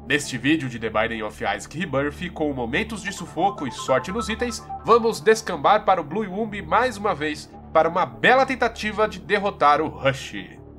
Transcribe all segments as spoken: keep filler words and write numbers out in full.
Neste vídeo de The Binding of Isaac Rebirth, com momentos de sufoco e sorte nos itens, vamos descambar para o Blue Womb mais uma vez, para uma bela tentativa de derrotar o Rush.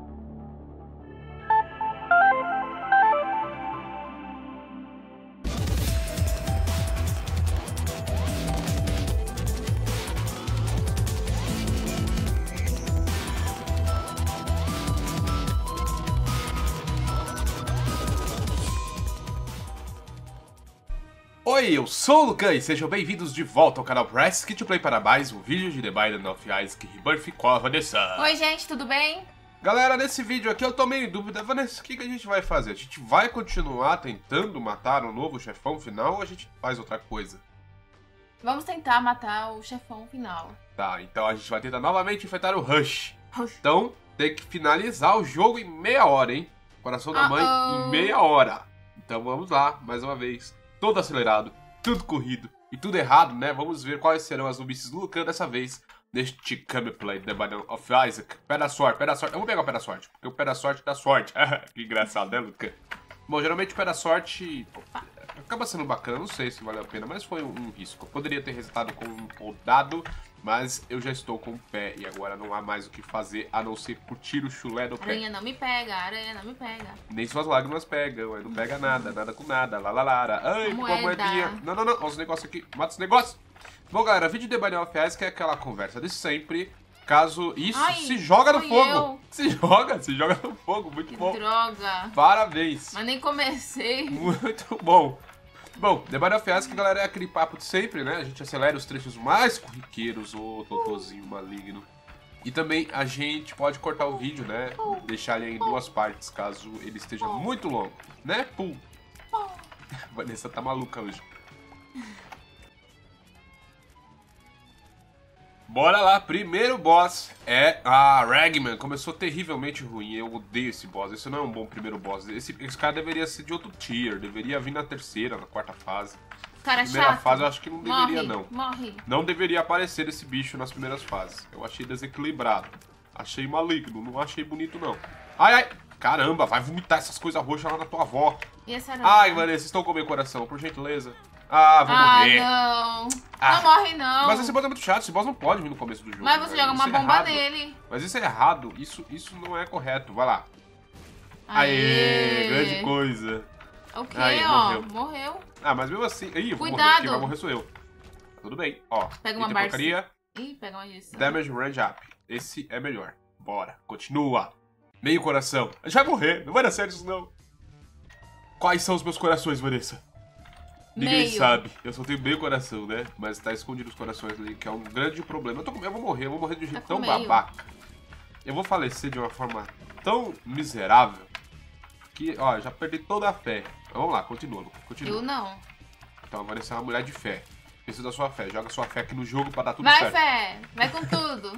Oi, eu sou o Lucan e sejam bem-vindos de volta ao canal Press Kit Play para mais um vídeo de The Binding of Isaac Rebirth com a Vanessa. Oi gente, tudo bem? Galera, nesse vídeo aqui eu tô meio em dúvida. Vanessa, o que, que a gente vai fazer? A gente vai continuar tentando matar um novo chefão final ou a gente faz outra coisa? Vamos tentar matar o chefão final. Tá, então a gente vai tentar novamente enfrentar o Rush. Rush. Então tem que finalizar o jogo em meia hora, hein? Coração da mãe Uh-oh. em meia hora. Então vamos lá, mais uma vez. Todo acelerado, tudo corrido e tudo errado, né? Vamos ver quais serão as nubices do Lucan dessa vez neste gameplay The Binding of Isaac. Pé da sorte, pé da sorte. Eu vou pegar o pé da sorte, porque o pé da sorte dá sorte. Que engraçado, né, Lucan? Bom, geralmente o pé da sorte acaba sendo bacana, não sei se valeu a pena, mas foi um, um risco. Eu poderia ter resultado com um podado, mas eu já estou com o pé e agora não há mais o que fazer a não ser curtir o chulé do pé. Aranha não me pega, aranha não me pega. Nem suas lágrimas pegam, aí não pega nada, nada com nada, lá lá lá. Ai, com a moedinha. Não, não, não, olha os negócios aqui, mata os negócios. Bom, galera, vídeo de The Binding of Isaac é aquela conversa de sempre. Caso isso Ai, se joga no fogo. Eu. Se joga, se joga no fogo, muito que bom. Droga. Parabéns. Mas nem comecei. Muito bom. Bom, The Binding of Isaac, galera, é aquele papo de sempre, né? A gente acelera os trechos mais corriqueiros, ô totozinho maligno. E também a gente pode cortar o vídeo, né? Deixar ele em duas partes, caso ele esteja muito longo. Né, Pum? Vanessa tá maluca hoje. Bora lá, primeiro boss é a Ragman. Começou terrivelmente ruim, eu odeio esse boss. Esse não é um bom primeiro boss. Esse, esse cara deveria ser de outro tier, deveria vir na terceira, na quarta fase. Cara, primeira chato. fase eu acho que não deveria, morre, não. Morre. Não deveria aparecer esse bicho nas primeiras fases. Eu achei desequilibrado. Achei maligno, não achei bonito, não. Ai, ai. Caramba, vai vomitar essas coisas roxas lá na tua avó. E essa Ai, Vanessa, estão com meu coração, por gentileza. Ah, vou ah, morrer. não. Ah. Não morre, não. Mas esse boss é muito chato, esse boss não pode vir no começo do jogo. Mas você velho. joga uma Isso é bomba errado. nele. Mas isso é errado, isso, isso não é correto. Vai lá. Aê, Aê, grande coisa. O que, Aí, ó? morreu. Morreu. Ah, mas mesmo assim... Ih, eu vou Cuidado. morrer, quem vai morrer sou eu. Tudo bem, ó. Pega uma Item barça. porcaria, Ih, pega uma disso. damage range up. Esse é melhor. Bora, continua. Meio coração. A gente vai morrer, não vai dar certo isso não. Quais são os meus corações, Vanessa? Ninguém Meio. sabe. Eu só tenho meio coração, né? Mas tá escondido os corações ali, que é um grande problema. Eu, tô com... eu vou morrer, eu vou morrer de um jeito Tá tão com meio. babaca. Eu vou falecer de uma forma tão miserável que, ó, já perdi toda a fé. Vamos lá, continua, continua. Eu não. Então a Vanessa é uma mulher de fé. Precisa da sua fé. Joga sua fé aqui no jogo pra dar tudo Vai, certo. fé. Vai com tudo.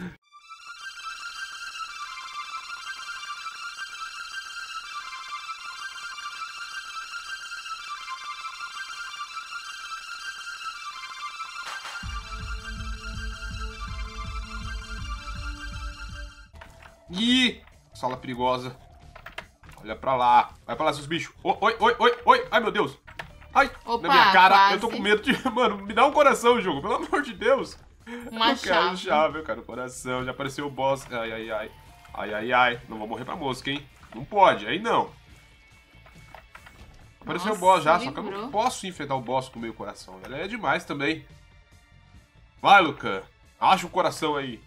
Ih, sala perigosa. Olha pra lá. Vai pra lá, seus bichos. Oi, oi, oi, oi, oi. Ai, meu Deus. Ai, Opa, na minha cara. quase. Eu tô com medo de... Mano, me dá um coração, jogo. Pelo amor de Deus. Uma eu quero um chave. chave, eu quero um coração. Já apareceu o boss. Ai, ai, ai. Ai, ai, ai. Não vou morrer pra mosca, hein? Não pode, aí não. Apareceu Nossa, o boss já, só que eu lembrou. não posso enfrentar o boss com o meio coração, velho. É demais também. Vai, Lucan. Acha o coração aí.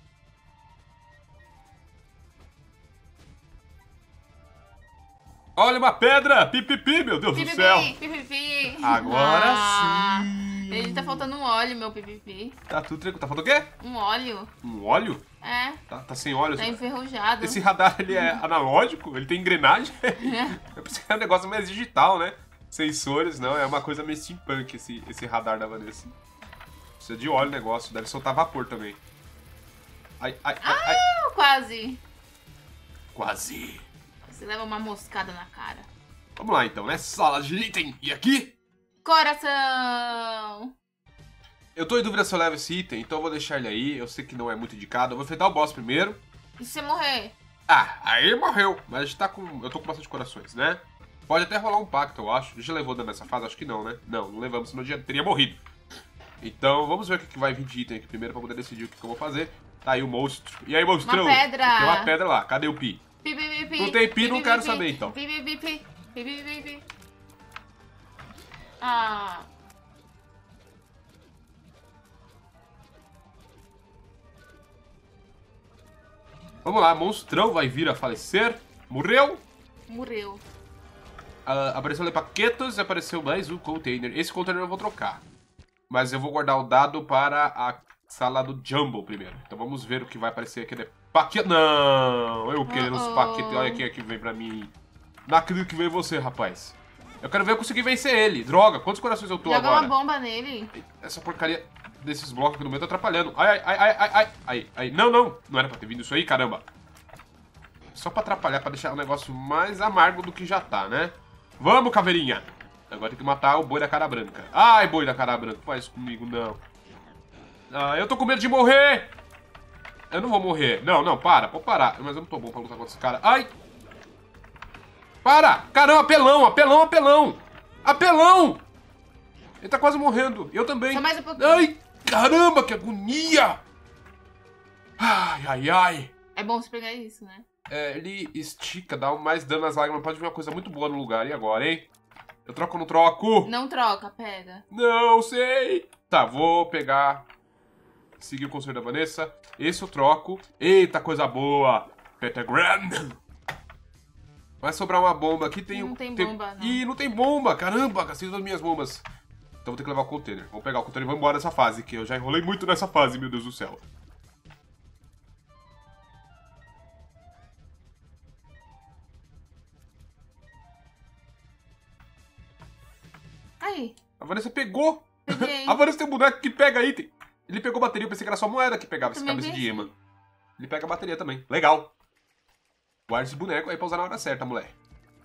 Olha uma pedra! Pipipi, meu Deus do céu! Pipipi, pipipi. Agora Ah, sim! Ele tá faltando um óleo, meu pipipi. Tá tudo tranquilo. Tá faltando o quê? Um óleo. Um óleo? É, Tá, tá sem óleo? tá enferrujado. Esse radar, ele é analógico? Ele tem engrenagem? Eu pensei que era um negócio mais digital, né? Sensores, não. É uma coisa meio steampunk esse, esse radar da Vanessa. Precisa de óleo o negócio. Deve soltar vapor também. Ai, ai, ai, ai. Ah, quase. Quase. Você leva uma moscada na cara. Vamos lá, então, né? Sala de item. E aqui? Coração. Eu tô em dúvida se eu levo esse item, então eu vou deixar ele aí. Eu sei que não é muito indicado. Eu vou enfrentar o boss primeiro. E se você morrer? Ah, aí morreu. Mas a gente tá com... Eu tô com bastante corações, né? Pode até rolar um pacto, eu acho. A gente já levou dano nessa fase? Acho que não, né? Não, não levamos, senão já teria morrido. Então, vamos ver o que vai vir de item aqui primeiro pra poder decidir o que eu vou fazer. Tá aí o monstro. E aí, monstrão? Uma pedra. Tem uma pedra lá. Cadê o pi? Pi, pi, pi, pi. Não tem pi, Pi, não pi, quero pi, saber, pi. então. Pi, pi, pi, pi. Pi, pi, pi, pi. Ah. Vamos lá, monstrão vai vir a falecer. Morreu. Morreu. Uh, apareceu ali paquetos e apareceu mais um container. Esse container eu vou trocar. Mas eu vou guardar o dado para a sala do Jumbo primeiro. Então vamos ver o que vai aparecer aqui. Paquete. Não! Eu querendo os Uh-oh. paquetes. Olha quem é que vem pra mim. Não acredito que veio você, rapaz. Eu quero ver eu conseguir vencer ele. Droga, quantos corações eu tô Joga agora? uma bomba nele. Essa porcaria desses blocos aqui no meio tá atrapalhando. Ai, ai, ai, ai, ai, ai, ai, ai. Não, não. Não era pra ter vindo isso aí, caramba. Só pra atrapalhar, pra deixar o negócio mais amargo do que já tá, né? Vamos, caveirinha. Agora tem que matar o boi da cara branca. Ai, boi da cara branca. Faz isso comigo, não. Ah, eu tô com medo de morrer. Eu não vou morrer. Não, não, para. Pode parar. Mas eu não tô bom pra lutar contra esse cara. Ai. Para. Caramba, apelão, apelão, apelão. Apelão. Ele tá quase morrendo. Eu também. Só mais um pouquinho. Ai, caramba, que agonia. Ai, ai, ai. É bom você pegar isso, né? É, ele estica, dá mais dano nas lágrimas. Pode vir uma coisa muito boa no lugar. E agora, hein? Eu troco ou não troco? Não troca, pega. Não sei. Tá, vou pegar... Seguir o conselho da Vanessa. Esse eu troco. Eita, coisa boa. Pentagram. Vai sobrar uma bomba. Aqui tem... Não tem bomba, não. Ih, não tem bomba. Caramba, gastei todas as minhas bombas. Então vou ter que levar o container. Vamos pegar o container e vamos embora dessa fase. Que eu já enrolei muito nessa fase, meu Deus do céu. Aí. A Vanessa pegou. Peguei. A Vanessa tem um boneco que pega item. Ele pegou bateria, eu pensei que era só moeda que pegava esse Também cabeça de pensei. imã. Ele pega a bateria também. Legal. Guarda esse boneco aí pra usar na hora certa, moleque.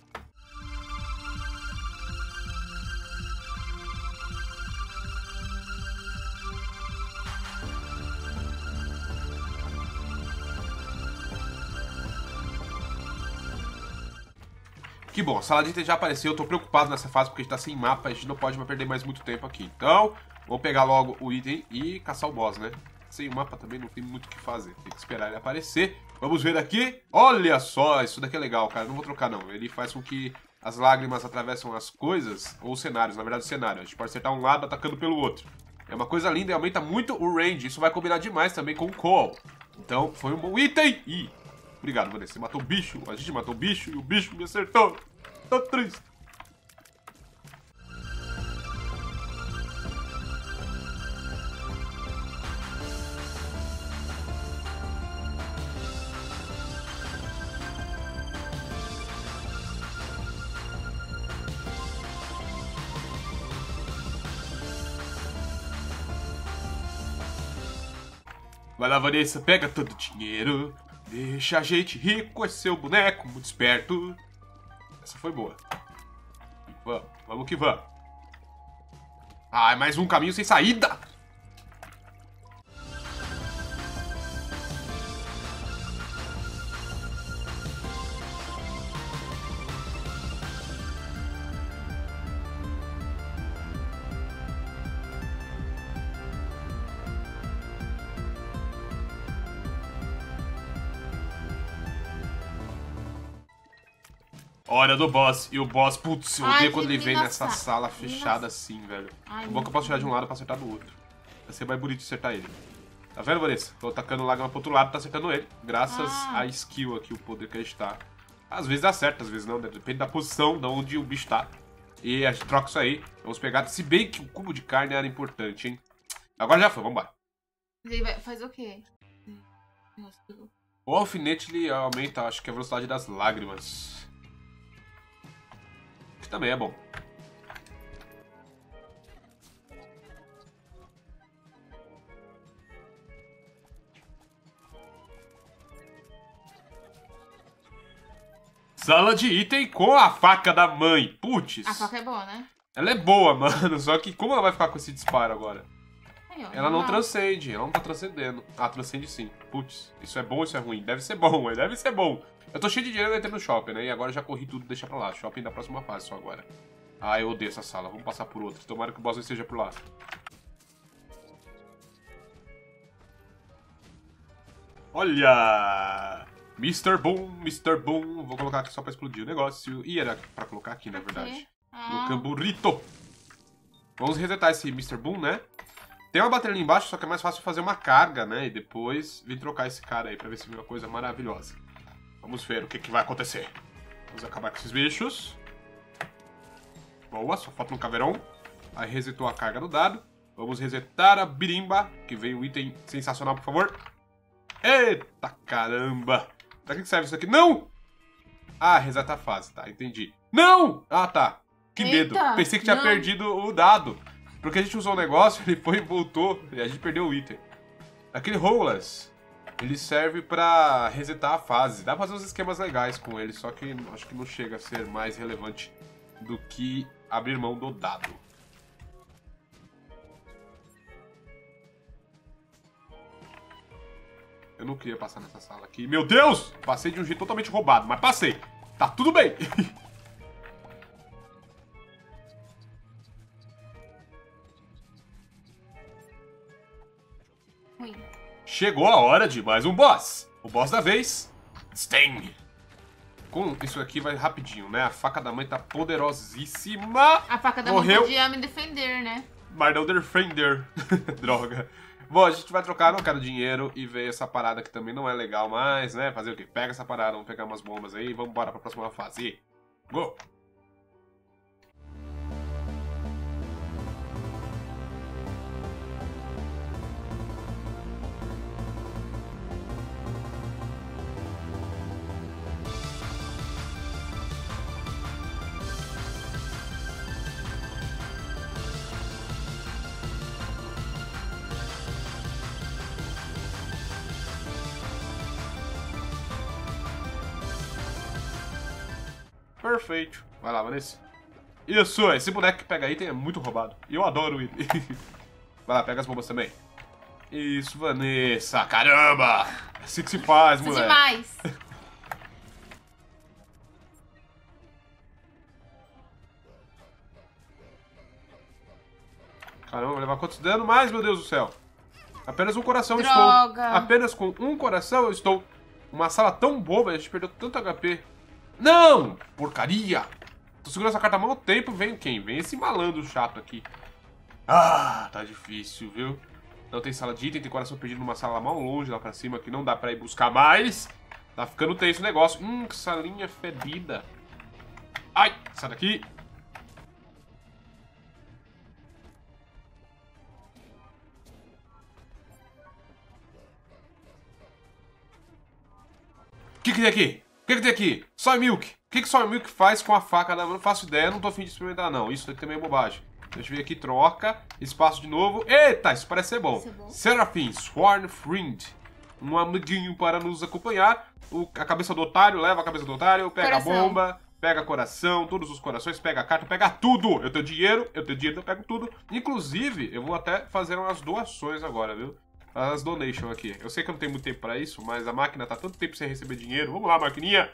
Que bom, a sala de item já apareceu, eu tô preocupado nessa fase porque a gente tá sem mapa, a gente não pode mais perder mais muito tempo aqui. Então, vamos pegar logo o item e caçar o boss, né? Sem o mapa também não tem muito o que fazer, tem que esperar ele aparecer. Vamos ver aqui. Olha só, isso daqui é legal, cara, não vou trocar não. Ele faz com que as lágrimas atravessam as coisas, ou os cenários, na verdade o cenário. A gente pode acertar um lado atacando pelo outro. É uma coisa linda e aumenta muito o range, isso vai combinar demais também com o Call. Então, foi um bom item. Ih, obrigado, Vanessa, você matou o bicho, a gente matou o bicho e o bicho me acertou. Tô triste. Vai lá, Vanessa, pega todo o dinheiro. Deixa a gente rico, esse seu boneco muito esperto. Essa foi boa. Vamos, vamos que vamos. Ah, é mais um caminho sem saída. Hora do boss. E o boss, putz, eu Ai, odeio que quando ele vem menina nessa sa- sala fechada menina- assim, velho. Ai, O bom é que eu posso tirar de um lado pra acertar do outro. Vai ser mais bonito de acertar ele. Tá vendo, Vanessa? Tô atacando lágrima pro outro lado, tá acertando ele. Graças Ah. à skill aqui, o poder que a gente tá. Às vezes dá certo, às vezes não, né? Depende da posição, de onde o bicho tá. E a gente troca isso aí. Vamos pegar, se bem que o cubo de carne era importante, hein? Agora já foi, vambora. Ele vai- faz o quê? Nossa, pegou. O alfinete, ele aumenta, acho que a velocidade das lágrimas. Que também é bom. Sala de item com a faca da mãe. Putz. A faca é boa, né? Ela é boa, mano. Só que como ela vai ficar com esse disparo agora? Aí, ó, Ela não normal. transcende. Ela não tá transcendendo. Ah, transcende sim. Putz. Isso é bom ou isso é ruim? Deve ser bom, deve ser bom. Eu tô cheio de dinheiro, eu entrei no shopping, né? E agora já corri tudo, deixa pra lá. Shopping da próxima fase só agora. Ah, eu odeio essa sala. Vamos passar por outra. Tomara que o boss não esteja por lá. Olha! mister Boom, mister Boom. Vou colocar aqui só pra explodir o negócio. Ih, era pra colocar aqui, na verdade. Ah. No camburrito. Vamos resetar esse mister Boom, né? Tem uma bateria ali embaixo, só que é mais fácil fazer uma carga, né? E depois vir trocar esse cara aí pra ver se vem uma coisa maravilhosa. Vamos ver o que, que vai acontecer. Vamos acabar com esses bichos. Boa, só falta um caveirão. Aí resetou a carga do dado. Vamos resetar a birimba, que veio um item sensacional, por favor. Eita caramba! Pra que serve isso aqui? Não! Ah, reseta a fase, tá, entendi. Não! Ah, tá. Que Eita, medo. Pensei que tinha não. perdido o dado. Porque a gente usou o negócio, ele foi e voltou, e a gente perdeu o item. Aquele Rollers, ele serve pra resetar a fase. Dá pra fazer uns esquemas legais com ele, só que acho que não chega a ser mais relevante do que abrir mão do dado. Eu não queria passar nessa sala aqui. Meu Deus! Passei de um jeito totalmente roubado, mas passei. Tá tudo bem. Ui. Chegou a hora de mais um boss. O boss da vez, Sting. Com isso aqui vai rapidinho, né? A faca da mãe tá poderosíssima. A faca da Morreu. mãe podia me defender, né? Mas não defender. Droga. Bom, a gente vai trocar, não quero dinheiro e ver essa parada que também não é legal mais, né? Fazer o quê? Pega essa parada, vamos pegar umas bombas aí e vamos embora pra próxima fase. Go! Perfeito. Vai lá, Vanessa. Isso, esse boneco que pega item é muito roubado. E eu adoro ele. Vai lá, pega as bombas também. Isso, Vanessa. Caramba! É assim que se faz, Isso moleque. demais. Caramba, vai levar quantos dano mais, meu Deus do céu? Apenas um coração Droga. estou. Apenas com um coração eu estou. Uma sala tão boba, a gente perdeu tanto H P. Não! Porcaria! Tô segurando essa carta há muito tempo, vem quem? Vem esse malandro chato aqui. Ah, tá difícil, viu? Não tem sala de item, tem coração perdido numa sala mal longe lá pra cima, que não dá pra ir buscar mais. Tá ficando tenso o negócio. Hum, que salinha fedida. Ai, sai daqui. O que que tem aqui? O que que tem aqui? Soy Milk. O que que Soy Milk faz com a faca da mão? Não faço ideia, não tô afim de experimentar não. Isso daqui também é bobagem. Deixa eu ver aqui, troca. Espaço de novo. Eita, isso parece ser bom. Ser bom. Seraphim, Sworn Friend. Um amiguinho para nos acompanhar. O, a cabeça do otário, leva a cabeça do otário. Pega Coração. a bomba, pega coração, todos os corações, pega a carta, pega tudo. Eu tenho dinheiro, eu tenho dinheiro, eu pego tudo. Inclusive, eu vou até fazer umas doações agora, viu? As donations aqui. Eu sei que eu não tenho muito tempo pra isso, mas a máquina tá tanto tempo sem receber dinheiro. Vamos lá, maquininha.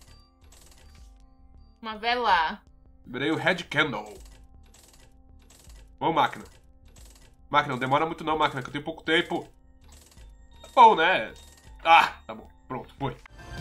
Uma vela. Liberei o Red Candle. Vamos, máquina. Máquina, não demora muito não, máquina, que eu tenho pouco tempo. Tá bom, né? Ah, tá bom. Pronto, foi.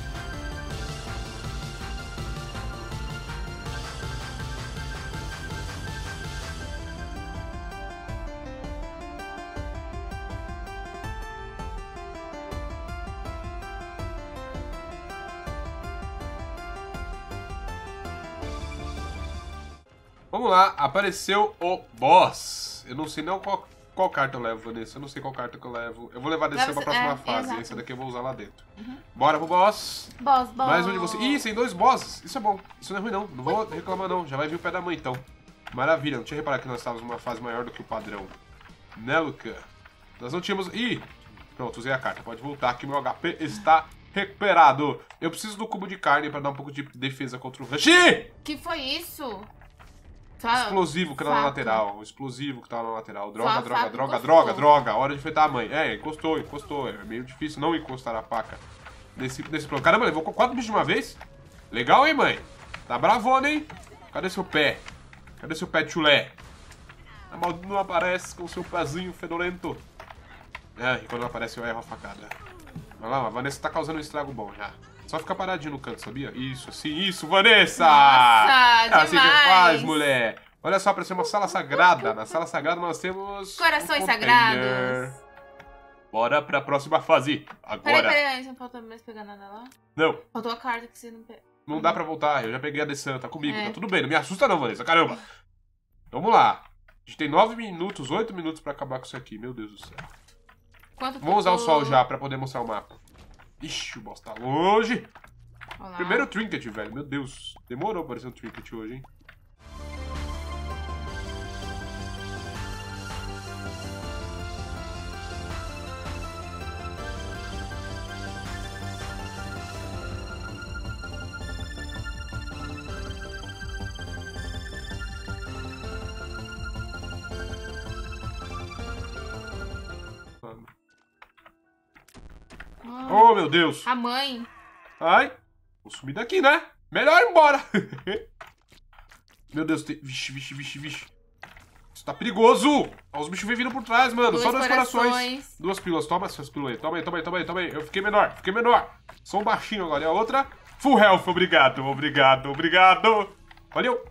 Vamos lá, apareceu o boss. Eu não sei não qual, qual carta eu levo, Vanessa. Eu não sei qual carta que eu levo. Eu vou levar desse Leva pra essa- próxima é, fase. exato. Essa daqui eu vou usar lá dentro. Uhum. Bora pro boss. Boss, boss. Mais um de você. Ih, tem dois bosses. Isso é bom. Isso não é ruim, não. Não vou reclamar, não. Já vai vir o pé da mãe, então. Maravilha. Não tinha reparado que nós estávamos numa fase maior do que o padrão. Né, Luca? Nós não tínhamos... Ih! Pronto, usei a carta. Pode voltar que meu H P está recuperado. Eu preciso do cubo de carne pra dar um pouco de defesa contra o Rush. Ih! Que foi isso? Só... Explosivo que tá na faca. lateral. O explosivo que tá na lateral. Droga, Só a droga, faca droga, encostou. droga, droga. Hora de enfrentar a mãe. É, encostou, encostou. É meio difícil não encostar a faca. nesse, nesse plano. Caramba, levou quatro bichos de uma vez. Legal, hein, mãe? Tá bravona, hein? Cadê seu pé? Cadê seu pé de chulé? A maldita não aparece com seu pezinho fedorento. É, e quando não aparece eu erro a facada. Vai lá, a Vanessa tá causando um estrago bom já. Só ficar paradinho no canto, sabia? Isso, sim, isso, Vanessa! Nossa, é assim que demais. faz, mulher. Olha só, parece uma sala sagrada. Na sala sagrada nós temos... Corações um sagrados. Bora pra próxima fase. Agora. Peraí, peraí, não faltou mais pegar nada lá? Não. Faltou a carta que você não pegou. Não dá pra voltar, eu já peguei a Dessan, tá comigo, É. tá tudo bem, não me assusta não, Vanessa, caramba. Vamos lá, a gente tem nove minutos, oito minutos pra acabar com isso aqui, meu Deus do céu. Quanto Vamos usar o faltou? sol já pra poder mostrar o mapa. Ixi, o boss tá longe. Olá. Primeiro trinket, velho, meu Deus, demorou pra aparecer um trinket hoje, hein. Ah, Oh, meu Deus. a mãe. Ai, vou sumir daqui, né? Melhor ir embora. Meu Deus, tem... Vixe, vixe, vixe, vixe. Isso tá perigoso. Olha os bichos vêm vindo por trás, mano. Dois Só dois corações. corações. Duas pílulas. Toma essas pílulas aí. Toma aí, toma aí, toma aí, toma aí. Eu fiquei menor, fiquei menor. Sou um baixinho agora. E a outra? Full health. Obrigado, obrigado, obrigado. Valeu.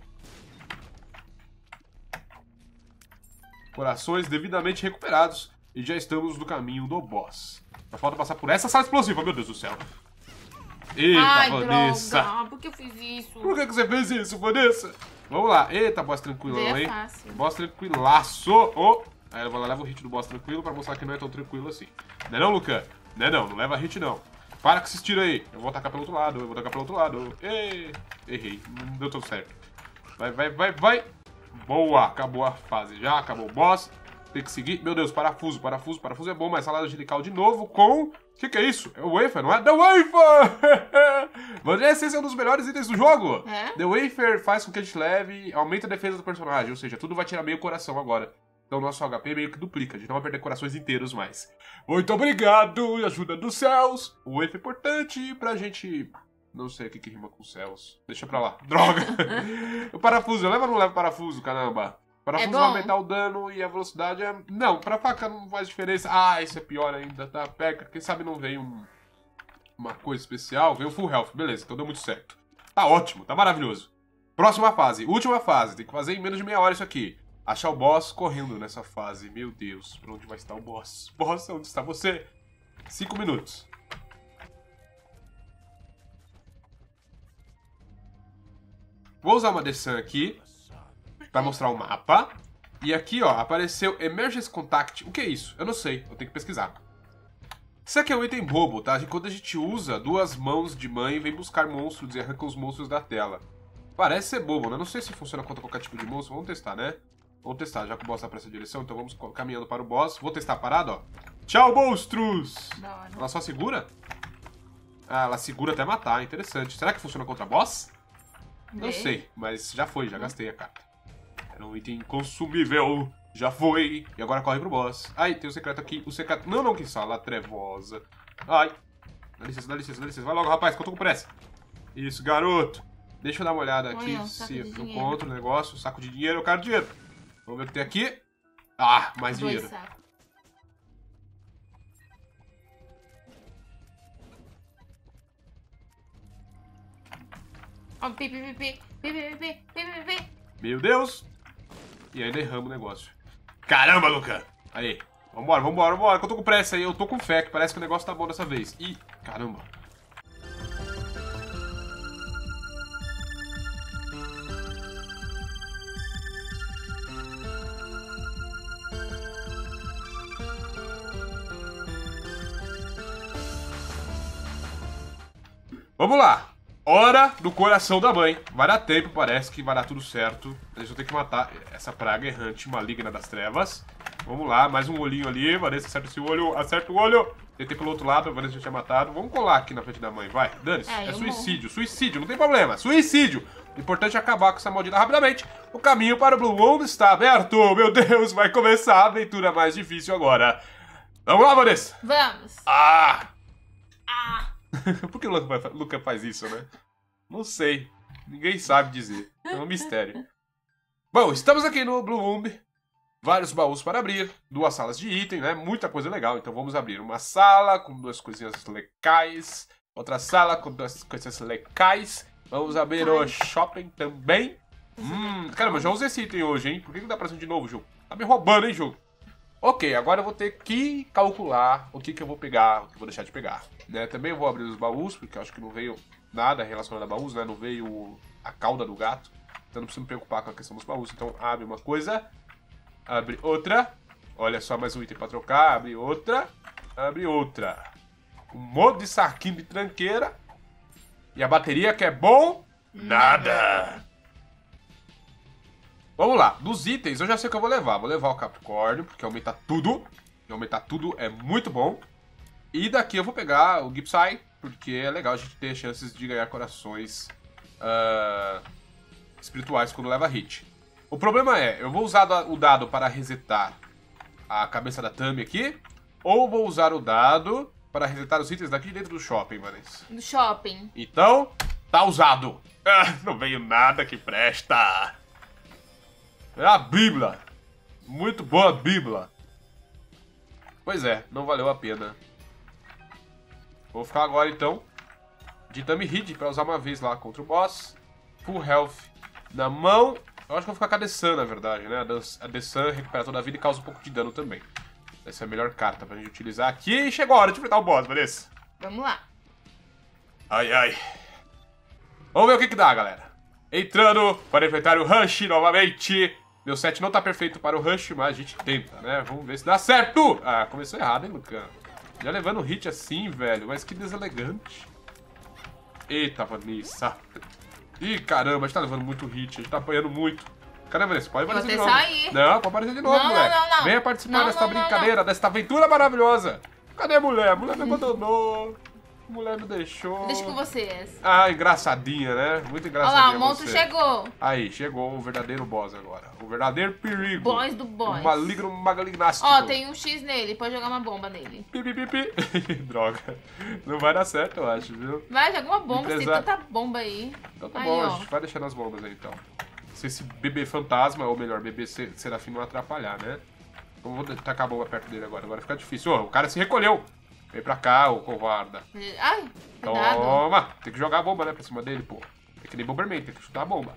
Corações devidamente recuperados. E já estamos no caminho do boss. Só falta passar por essa sala explosiva, meu Deus do céu. Eita, Ai, Vanessa. droga. Por que eu fiz isso? Por que, que você fez isso, Vanessa? Vamos lá. Eita, boss tranquilão, É hein? fácil. Boss tranquilaço. Oh. Aí eu vou lá, leva o hit do boss tranquilo pra mostrar que não é tão tranquilo assim. Não é não, Lucan? Não é não, não leva hit não. Para com esses tiros aí. Eu vou atacar pelo outro lado, eu vou atacar pelo outro lado. Ei, errei, não deu tudo certo. Vai, vai, vai, vai. Boa, acabou a fase já, acabou o boss. Tem que seguir. Meu Deus, parafuso, parafuso, parafuso é bom, mas salada angelical de novo com... O que, que é isso? É o Wafer, não é? The Wafer! Vanessa, esse é um dos melhores itens do jogo. É? The Wafer faz com que a gente leve, aumenta a defesa do personagem, ou seja, tudo vai tirar meio coração agora. Então o nosso H P meio que duplica, a gente não vai perder corações inteiros mais. Muito obrigado, ajuda dos céus. O Wafer é importante pra gente... Não sei o que, que rima com céus. Deixa pra lá. Droga! O parafuso, leva ou não leva parafuso, caramba? Parafuso É vai bom? aumentar o dano e a velocidade é... Não, pra faca não faz diferença. Ah, isso é pior ainda, tá? Pega, quem sabe não vem um... uma coisa especial. Veio full health, beleza, então deu muito certo. Tá ótimo, tá maravilhoso. Próxima fase, última fase. Tem que fazer em menos de meia hora isso aqui. Achar o boss correndo nessa fase. Meu Deus, pra onde vai estar o boss? Boss, onde está você? Cinco minutos. Vou usar uma Dessan aqui pra mostrar o mapa. E aqui, ó, apareceu Emergency Contact. O que é isso? Eu não sei, eu tenho que pesquisar. Isso aqui é um item bobo, tá? Quando a gente usa, duas mãos de mãe vem buscar monstros e arranca os monstros da tela. Parece ser bobo, né? Não sei se funciona contra qualquer tipo de monstro. Vamos testar, né? Vamos testar, já que o boss tá pra essa direção, então vamos caminhando para o boss. Vou testar parado, ó. Tchau, monstros! Da hora. Ela só segura? Ah, ela segura até matar, interessante. Será que funciona contra boss? Não Vê. sei, mas já foi, já gastei a carta. Era um item consumível, já foi. E agora corre pro boss. Ai, tem o secreto aqui, o secreto... Não, não, que sala trevosa. Ai. Dá licença, dá licença, dá licença. Vai logo, rapaz, que eu tô com pressa. Isso, garoto. Deixa eu dar uma olhada aqui, Olha, um saco se de eu dinheiro. encontro o negócio. Saco de dinheiro, eu quero dinheiro. Vamos ver o que tem aqui. Ah, mais Dois dinheiro. sacos. Ó, pi, pi, pi, pi, pi, pi, pi, pi, pi, pi. Meu Deus. E aí derrama o negócio. Caramba, Luca. Aí. Vambora, vambora, vambora. Que eu tô com pressa aí. Eu tô com fé, que parece que o negócio tá bom dessa vez. Ih, caramba. Vamos lá. Hora do coração da mãe. Vai dar tempo, parece que vai dar tudo certo. Eles vão ter que matar essa praga errante maligna das trevas. Vamos lá, mais um olhinho ali. Vanessa, acerta esse olho, acerta o olho. Tentei pelo outro lado, a Vanessa já tinha matado. Vamos colar aqui na frente da mãe, vai. Dane-se, É, é eu suicídio, suicídio, não tem problema. Suicídio. O importante é acabar com essa maldita rapidamente. O caminho para o Blue World está aberto. Meu Deus, vai começar a aventura mais difícil agora. Vamos lá, Vanessa. Vamos. Ah! Ah. Por que o Luca, Luca faz isso, né? Não sei. Ninguém sabe dizer. É um mistério. Bom, estamos aqui no Blue Womb. Vários baús para abrir. Duas salas de item, né? Muita coisa legal. Então vamos abrir uma sala com duas coisinhas legais. Outra sala com duas coisinhas legais. Vamos abrir o shopping também. Hum, caramba, eu já usei esse item hoje, hein? Por que não dá pra ser de novo, jogo? Tá me roubando, hein, jogo? Ok, agora eu vou ter que calcular o que, que eu vou pegar, o que eu vou deixar de pegar. Né? Também eu vou abrir os baús, porque eu acho que não veio nada relacionado a baús, né? Não veio a cauda do gato. Então não preciso me preocupar com a questão dos baús. Então abre uma coisa, abre outra. Olha só, mais um item pra trocar. Abre outra, abre outra. Um monte de saquinho de tranqueira. E a bateria que é bom? Nada! Vamos lá, dos itens eu já sei o que eu vou levar. Vou levar o Capricórnio, porque aumenta tudo. E aumentar tudo é muito bom. E daqui eu vou pegar o Gipsy, porque é legal a gente ter chances de ganhar corações uh, espirituais quando leva hit. O problema é, eu vou usar o dado para resetar a cabeça da Tami aqui, ou vou usar o dado para resetar os itens daqui dentro do shopping, Vanessa? Do shopping. Então, tá usado. Ah, não veio nada que presta. É a Bíblia. Muito boa a Bíblia. Pois é, não valeu a pena. Vou ficar agora, então, de Tami Hid pra usar uma vez lá contra o boss. Full health na mão. Eu acho que vou ficar com a Dessan, na verdade, né? A Dessan recupera toda a vida e causa um pouco de dano também. Essa é a melhor carta pra gente utilizar aqui. E chegou a hora de enfrentar o boss, Vanessa. Vamos lá. Ai, ai. Vamos ver o que que dá, galera. Entrando para enfrentar o Rush novamente. Meu set não tá perfeito para o Rush, mas a gente tenta, né? Vamos ver se dá certo. Ah, começou errado, hein, Lucão? Já levando hit assim, velho. Mas que deselegante. Eita, Vanessa. Ih, caramba, a gente tá levando muito hit. A gente tá apanhando muito. Cadê, Vanessa? Pode aparecer de novo. Sair. Não, pode aparecer de novo, não, moleque. Não, não, não. Venha participar não, dessa não, brincadeira, não, não. dessa aventura maravilhosa. Cadê a mulher? A mulher me abandonou. A mulher me deixou. Deixa com vocês. Ah, engraçadinha, né? Muito Olha engraçadinha. lá, o monstro você. chegou. Aí, chegou o verdadeiro boss agora. O verdadeiro perigo. Boss do boss. O maligno malignástico. Ó, tem um X nele, pode jogar uma bomba nele. Pi, pi, pi, pi. Droga. Não vai dar certo, eu acho, viu? Vai, joga uma bomba, Empresário. tem tanta bomba aí. Então tá aí, bom, ó. a gente vai deixando as bombas aí, então. Se esse bebê fantasma, ou melhor, bebê serafim não atrapalhar, né? Então eu vou tacar a bomba perto dele agora, agora fica difícil. Ô, o cara se recolheu. Vem pra cá, ô covarda. Ai, cuidado. Toma! Tem que jogar a bomba, né, pra cima dele, pô. Tem que nem Bomberman, tem que chutar a bomba.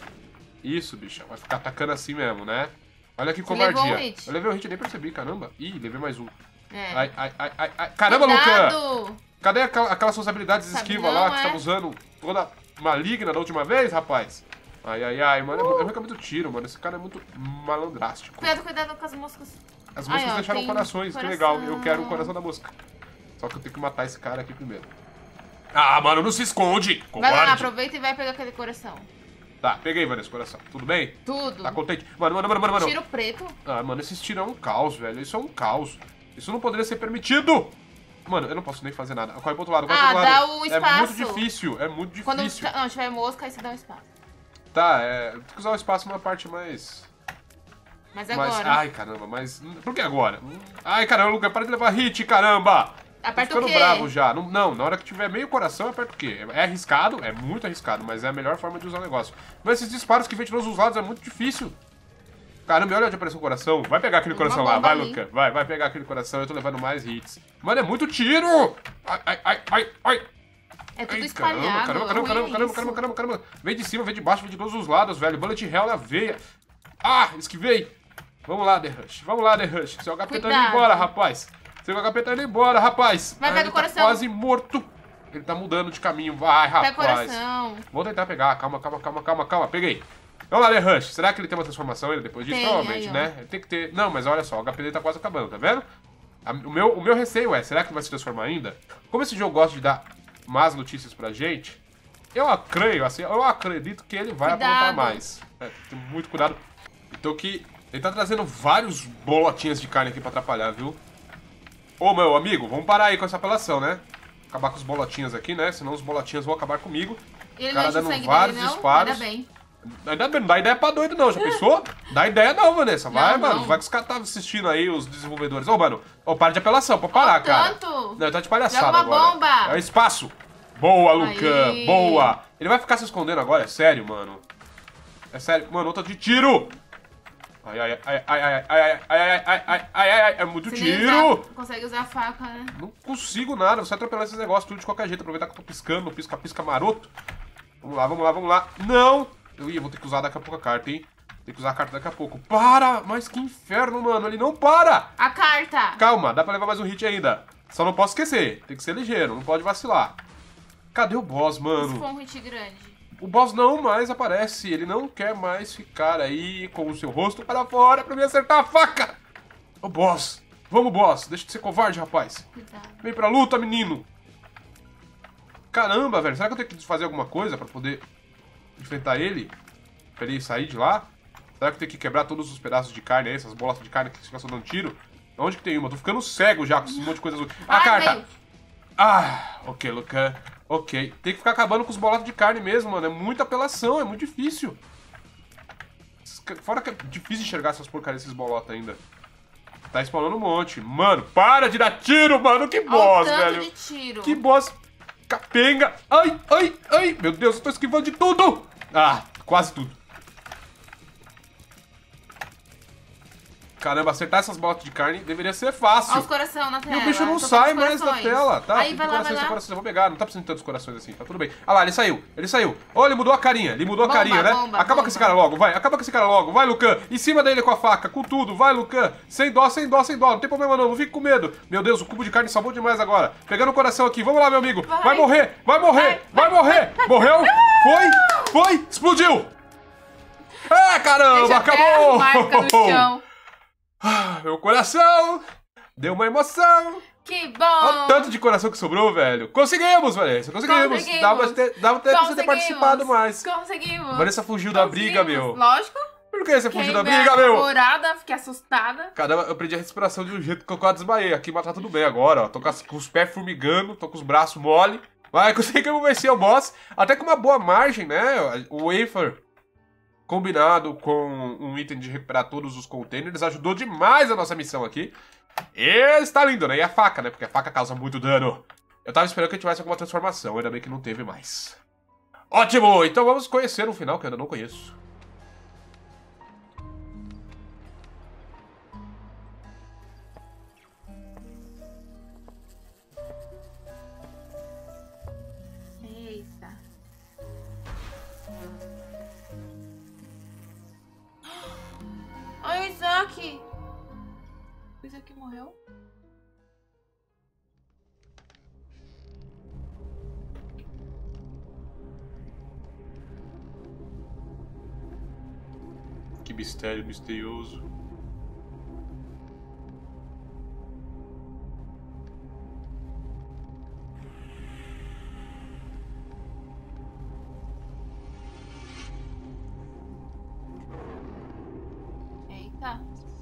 Isso, bicha. Vai ficar atacando assim mesmo, né? Olha que Você covardia. levou um hit. Eu levei um hit e nem percebi, caramba. Ih, levei mais um. É. Ai, ai, ai, ai, ai. Caramba, Cuidado. Luca! Cadê aquela, aquelas suas habilidades de Sabe esquiva não, lá que é? você tava usando toda maligna da última vez, rapaz? Ai, ai, ai, mano. Uh. Eu recebo muito tiro, mano. Esse cara é muito malandrástico. Cuidado, cuidado com as moscas. As moscas Ai, ó, deixaram tem corações, coração. que legal. Eu quero o coração da mosca. Só que eu tenho que matar esse cara aqui primeiro. Ah, mano, não se esconde! Vai lá, Covarde. aproveita e vai pegar aquele coração. Tá, peguei, Vanessa, coração. Tudo bem? Tudo. Tá contente? Mano, mano, mano, mano, mano. Tiro preto. Ah, mano, esses tiros é um caos, velho. Isso é um caos. Isso não poderia ser permitido. Mano, eu não posso nem fazer nada. Corre pro outro lado, corre Ah, pro outro lado. dá o É muito espaço. difícil, é muito difícil. Quando não tiver mosca, aí você dá um espaço. Tá, é... Tem que usar o espaço numa parte mais... Mas mais... agora. Ai, caramba, mas... Por que agora? Ai, caramba, Luca, para de levar hit, caramba! Aperta Tô o ficando quê? bravo já. Não, não, na hora que tiver meio coração, aperta o quê? É arriscado, é muito arriscado, mas é a melhor forma de usar o negócio. Mas esses disparos que vem de todos os lados é muito difícil. Caramba, olha onde apareceu o coração. Vai pegar aquele Uma coração lá, bomba vai, ali. Luca. Vai, vai pegar aquele coração, eu tô levando mais hits. Mano, é muito tiro! Ai, ai, ai, ai, ai. É tudo Ai, espalhado. Caramba, caramba, é caramba, ruim caramba, caramba, isso. caramba, caramba, caramba. Vem de cima, vem de baixo, vem de todos os lados, velho. Bullet hell na veia. Ah, esquivei. Vamos lá, The Rush. Vamos lá, The Rush. Seu H P tá indo Cuidado. embora, rapaz. Seu H P tá indo embora, rapaz. Vai, Ah, pega ele o tá coração. quase morto. Ele tá mudando de caminho. Vai, Pega o rapaz. coração. Vou tentar pegar. Calma, calma, calma, calma, calma. Peguei. Vamos lá, The Rush. Será que ele tem uma transformação ainda depois disso? Tem, Provavelmente, aí, ó. né? Ele tem que ter... Não, mas olha só. O H P dele tá quase acabando, tá vendo? A- O meu, o meu receio é, será que ele vai se transformar ainda? Como esse jogo gosta de dar más notícias pra gente, eu creio, assim, eu acredito que ele vai Cuidado. aprontar mais. É, tem muito cuidado. Então que ele tá trazendo vários bolotinhas de carne aqui pra atrapalhar, viu? Ô, meu amigo, vamos parar aí com essa apelação, né? Acabar com os bolotinhas aqui, né? Senão os bolotinhas vão acabar comigo. Ele O cara não enche o dando sangue vários dele, não? disparos. Ainda bem. Ainda bem, não dá ideia pra doido não, já pensou? Dá ideia não, Vanessa. Vai, Não, mano. não. Vai que os caras estavam assistindo aí, os desenvolvedores. Ô, mano, ô, para de apelação, pode parar, Ó, cara. tanto. Não, tá de palhaçada Joga uma agora. bomba. É o espaço. Boa, Lucan, Aí. boa. Ele vai ficar se escondendo agora, é sério, mano. É sério, mano, outra de tiro. Ai, ai, ai, ai, ai, ai, ai, ai, ai, ai, ai, ai, ai, é muito Você nem tiro. usa- consegue usar a faca, né? Não consigo nada, você vai atropelar esses negócios tudo de qualquer jeito. Aproveitar que eu tô piscando, pisca-pisca maroto. Vamos lá, vamos lá, vamos lá. Não! Eu ia, vou ter que usar daqui a pouco a carta, hein? Tem que usar a carta daqui a pouco. Para! Mas que inferno, mano. Ele não para! A carta. Calma, dá pra levar mais um hit ainda. Só não posso esquecer. Tem que ser ligeiro, não pode vacilar. Cadê o boss, Isso mano? foi um hit grande. O boss não mais aparece. Ele não quer mais ficar aí com o seu rosto para fora pra me acertar a faca. Ô, boss. Vamos, boss. Deixa de ser covarde, rapaz. Cuidado. Vem pra luta, menino. Caramba, velho. Será que eu tenho que fazer alguma coisa pra poder enfrentar ele? Pra ele sair de lá? Será que eu tenho que quebrar todos os pedaços de carne aí? Essas bolas de carne que ficam só dando tiro? Onde que tem uma? Tô ficando cego já com esse monte de coisa azul. Ah, Ah, carta! veio. Ah, ok, Lucan. Ok. Tem que ficar acabando com os bolados de carne mesmo, mano. É muita apelação, é muito difícil. Fora que é difícil enxergar essas porcarias, esses bolotas ainda. Tá spawnando um monte. Mano, para de dar tiro, mano. Que Olha o boss, tanto velho. de tiro. Que boss capenga. Ai, ai, ai. Meu Deus, eu tô esquivando de tudo. Ah, quase tudo. Caramba, acertar essas bolas de carne deveria ser fácil. Olha os coração na tela. E o bicho não Só sai falta os mais da corações. tela, tá? Aí Tem vai lá, vai corações, lá. corações, eu vou pegar, não tá precisando de tantos corações assim, tá tudo bem. Ah lá, ele saiu, ele saiu. Olha, ele mudou a carinha, ele mudou Bomba, a carinha, né? bomba, acaba bomba. com esse cara logo, vai, acaba com esse cara logo, vai, Lucan. Em cima dele com a faca, com tudo, vai, Lucan. Sem dó, sem dó, sem dó, não tem problema não, não fique com medo. Meu Deus, o cubo de carne salvou demais agora. Pegando o coração aqui, vamos lá, meu amigo. Vai, Vai. morrer, vai morrer, vai, morrer. Morreu, foi, foi, explodiu. Ah, caramba, Deixa até acabou. a marca no chão. Ah, meu coração deu uma emoção. Que Olha o bom. tanto de coração que sobrou, velho. Conseguimos, Vanessa. Conseguimos. Conseguimos. Dava, ter, dava até pra você ter Conseguimos. participado mais. Conseguimos. Vanessa fugiu da briga, Conseguimos. meu. Lógico. Por que você fugiu da Fiquei briga, meu? apavorada, fiquei assustada. Caramba, eu perdi a respiração de um jeito que eu quase desmaiei. Aqui, mas tá tudo bem agora, ó. Tô com, as- com os pés formigando, tô com os braços mole. Vai, conseguimos vencer o boss. Até com uma boa margem, né? O wafer combinado com um item de recuperar todos os containers ajudou demais a nossa missão aqui. E está lindo, né? E a faca, né? Porque a faca causa muito dano. Eu tava esperando que tivesse alguma transformação, ainda bem que não teve mais. Ótimo! Então vamos conhecer um final que eu ainda não conheço. Eita. Olha o Isaac. O Isaac morreu? Que mistério misterioso. Eita.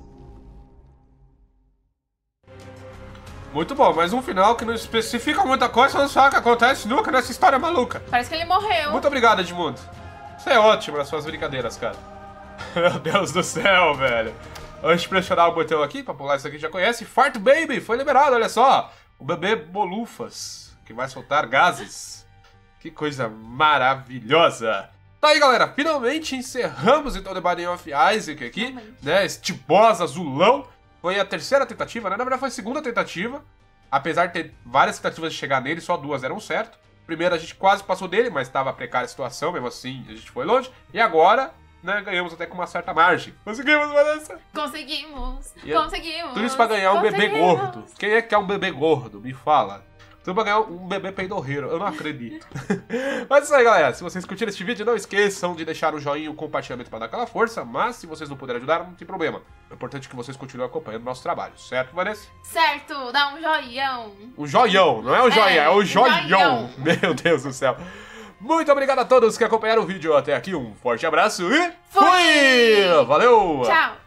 Muito bom, mas um final que não especifica muita coisa, não sabe o que acontece nunca nessa história maluca. Parece que ele morreu. Muito obrigado, Edmundo. Você é ótimo nas suas brincadeiras, cara. Meu Deus do céu, velho. Antes de pressionar o botão aqui, pra pular isso aqui já conhece, Fart Baby foi liberado, olha só. O bebê Bolufas, que vai soltar gases. Que coisa maravilhosa. Tá aí, galera, finalmente encerramos então o The Binding of Isaac aqui, Finalmente. né, este boss azulão. Foi a terceira tentativa, né, na verdade foi a segunda tentativa. Apesar de ter várias tentativas de chegar nele, só duas deram certo. Primeiro a gente quase passou dele, mas estava precária a situação, mesmo assim a gente foi longe. E agora, né, ganhamos até com uma certa margem. Conseguimos, Vanessa! Conseguimos. E é Conseguimos. Tudo isso pra ganhar um bebê Conseguimos. gordo. Quem é que quer um bebê gordo? Me fala. Tudo pra ganhar um bebê peidorreiro. Eu não acredito. Mas é isso aí, galera. Se vocês curtiram este vídeo, não esqueçam de deixar o joinha e o compartilhamento pra dar aquela força. Mas se vocês não puderem ajudar, não tem problema. O importante é que vocês continuem acompanhando o nosso trabalho. Certo, Vanessa? Certo, dá um joião. O joião. Não é o joinha, é, É, o o joião. joião. Meu Deus do céu. Muito obrigado a todos que acompanharam o vídeo até aqui. Um forte abraço e Fui! fui! Valeu! Tchau.